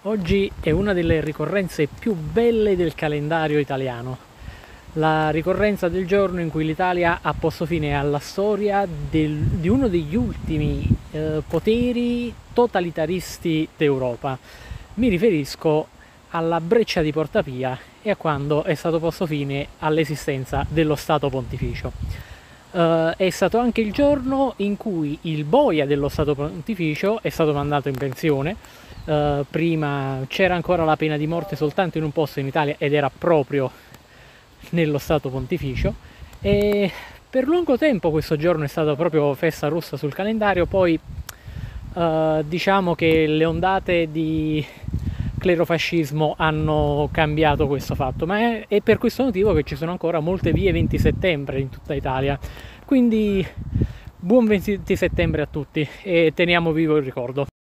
Oggi è una delle ricorrenze più belle del calendario italiano, la ricorrenza del giorno in cui l'Italia ha posto fine alla storia di uno degli ultimi poteri totalitaristi d'Europa. Mi riferisco alla Breccia di Porta Pia e a quando è stato posto fine all'esistenza dello Stato Pontificio. È stato anche il giorno in cui il boia dello Stato Pontificio è stato mandato in pensione. Prima c'era ancora la pena di morte soltanto in un posto in Italia ed era proprio nello Stato Pontificio, e per lungo tempo questo giorno è stato proprio festa rossa sul calendario. Poi diciamo che le ondate di clerofascismo hanno cambiato questo fatto, ma è per questo motivo che ci sono ancora molte vie 20 settembre in tutta Italia. Quindi buon 20 settembre a tutti e teniamo vivo il ricordo.